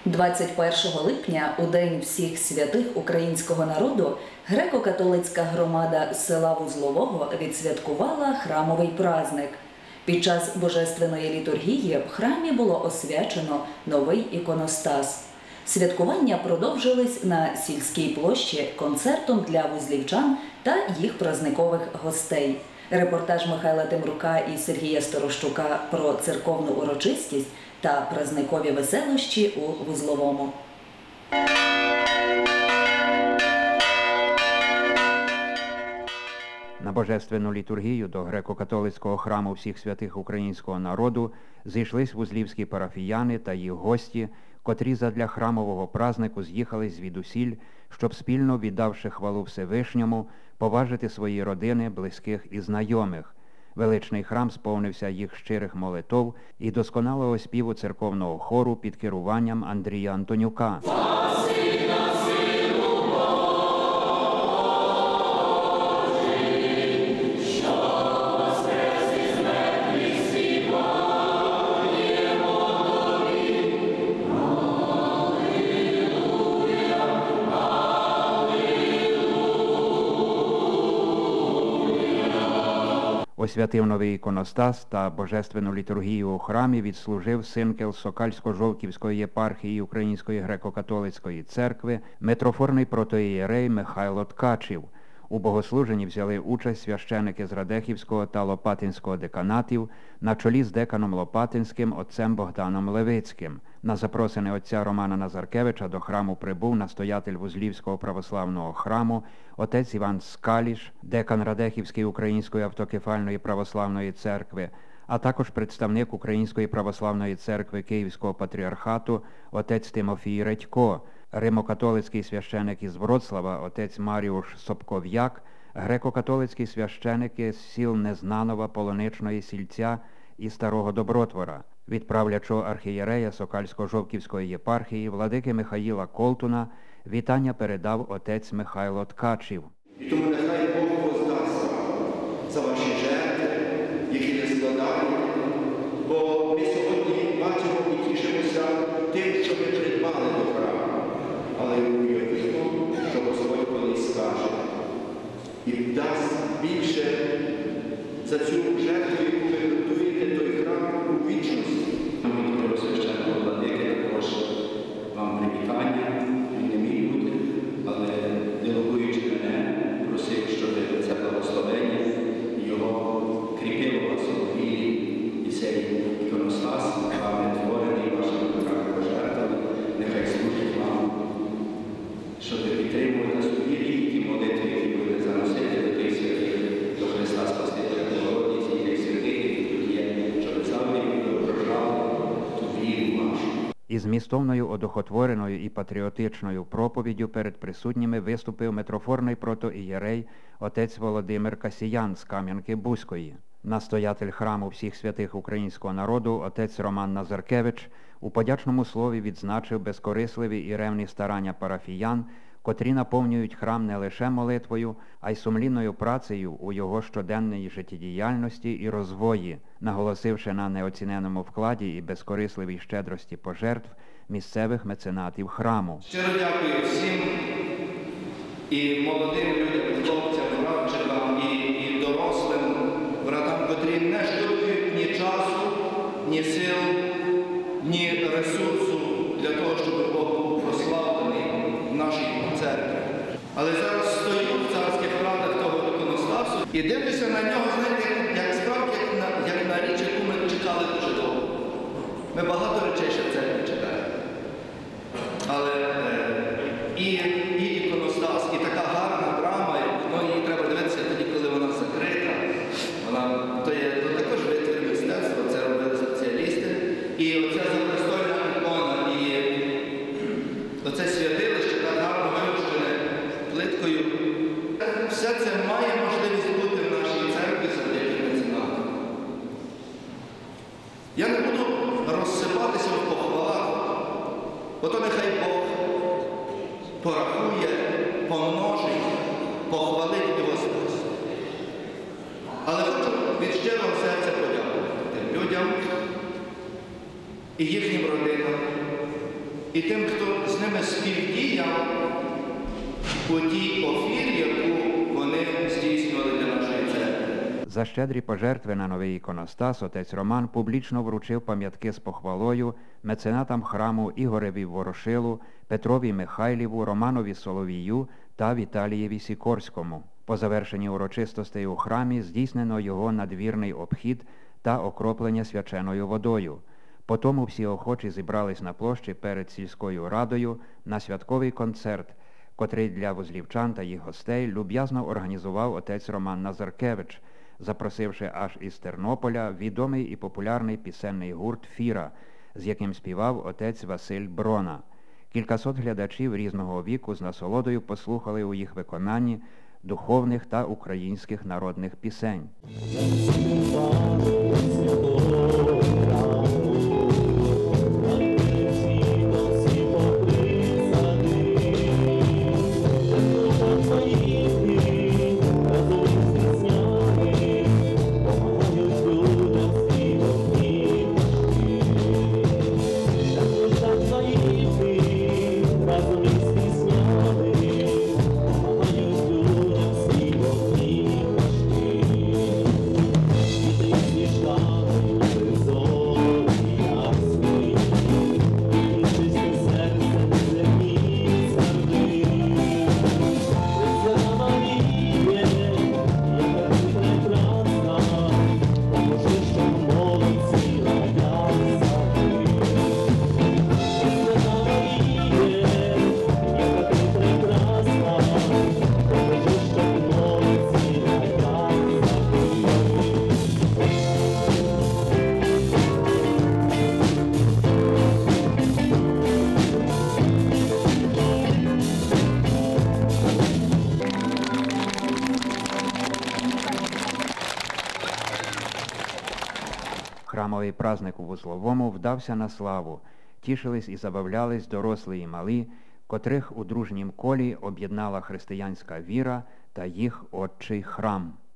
21 липня, у День всіх святих українського народу, греко-католицька громада села Вузлового відсвяткувала храмовий праздник. Під час божественної літургії в храмі було освячено новий іконостас. Святкування продовжились на сільській площі концертом для вузлівчан та їх праздникових гостей. Репортаж Михайла Темрука і Сергія Сторощука про церковну урочистість та праздникові веселощі у Вузловому. На божественну літургію до греко-католицького храму всіх святих українського народу зійшлись вузлівські парафіяни та їх гості, котрі задля храмового празнику з'їхались звідусіль, щоб спільно, віддавши хвалу Всевишньому, поважити свої родини, близьких і знайомих. Величний храм сповнився їх щирих молитов і досконалого співу церковного хору під керуванням Андрія Антонюка. Освятив новий іконостас та божественну літургію у храмі відслужив синкел Сокальсько-Жовківської єпархії Української греко-католицької церкви митрофорний протоієрей Михайло Ткачів. У богослуженні взяли участь священики з Радехівського та Лопатинського деканатів на чолі з деканом Лопатинським отцем Богданом Левицьким. На запросини отця Романа Назаркевича до храму прибув настоятель Вузлівського православного храму отець Іван Скаліш, декан Радехівської Української автокефальної православної церкви, а також представник Української православної церкви Київського патріархату отець Тимофій Редько, римо-католицький священик із Вроцлава отець Маріуш Собков'як, греко-католицькі священики з сіл Незнанова, Полоничної, Сільця і Старого Добротвора. Від правлячого архієрея Сокальсько-Жовківської єпархії владики Михаїла Колтуна вітання передав отець Михайло Ткачів. І тому нехай Бог воздасть за ваші жертви, які не складають, бо ми сьогодні бачимо і тішимося тим, що ми придбали до храму. Але уявімо, що Господь колись скаже і дасть більше за цю жертву, яку ви готуєте той храм у вічності. Ми священного владики також вам привітання, він не міг бути, але делегуючи мене, просив, щоб це благословення його кріпило вас у вірі, і цей іконостас, вами творений, вашими руками пожертвами, нехай служить вам, щоб підтримувати нас у вірі і ті молитви, які будете заносити до тих святих, до Христа Спасителя, до Богородиці і тих святих, які тут є, щоб завжди відображали ту віру вашу. Із змістовною, одухотвореною і патріотичною проповіддю перед присутніми виступив митрофорний протоієрей отець Володимир Касіян з Кам'янки-Бузької. Настоятель храму всіх святих українського народу отець Роман Назаркевич у подячному слові відзначив безкорисливі і ревні старання парафіян, котрі наповнюють храм не лише молитвою, а й сумлінною працею у його щоденній життєдіяльності і розвої, наголосивши на неоціненому вкладі і безкорисливій щедрості пожертв місцевих меценатів храму. Щиро дякую всім і молодим людям, хлопцям, братчикам, і дорослим братам, котрі не шкодують ні часу, ні сил, ні ресурсу для того, щоб Бог був прославлений в нашій церкві. Але зараз стою в царських радах того іконостасу і дивлюся на нього, знаєте, як справді, як на річ, яку ми чекали дуже довго. Ми багато речей ще в церкві чекаємо. Але і іконостас, і така гарна драма, її треба дивитися тоді, коли вона закрита. То також витвір мистецтва, це робили спеціалісти. І оця запристойна ікона, і оце святилище, так гарно вивищене плиткою. Все це має можливість бути в нашій церкві завдяки меценатам. Я не буду розсипатися в похвалах, бо то нехай Бог порахує, помножить, похвалить і воздасть. Але хочу від щирого серця подякувати тим людям і їхнім родинам, і тим, хто з ними співдіяв у тій офірі, яку вони здійснювали для нашої церкви. За щедрі пожертви на новий іконостас отець Роман публічно вручив пам'ятки з похвалою меценатам храму Ігореві Ворошилу, Петрові Михайліву, Романові Соловію та Віталієві Сікорському. По завершенні урочистостей у храмі здійснено його надвірний обхід та окроплення свяченою водою. Потому всі охочі зібрались на площі перед сільською радою на святковий концерт, котрий для возлівчан та їх гостей люб'язно організував отець Роман Назаркевич, запросивши аж із Тернополя відомий і популярний пісенний гурт «Фіра», з яким співав отець Василь Брона. Кількасот глядачів різного віку з насолодою послухали у їх виконанні духовних та українських народних пісень. Храмовий праздник у Вузловому вдався на славу. Тішились і забавлялись дорослі і малі, котрих у дружнім колі об'єднала християнська віра та їх отчий храм.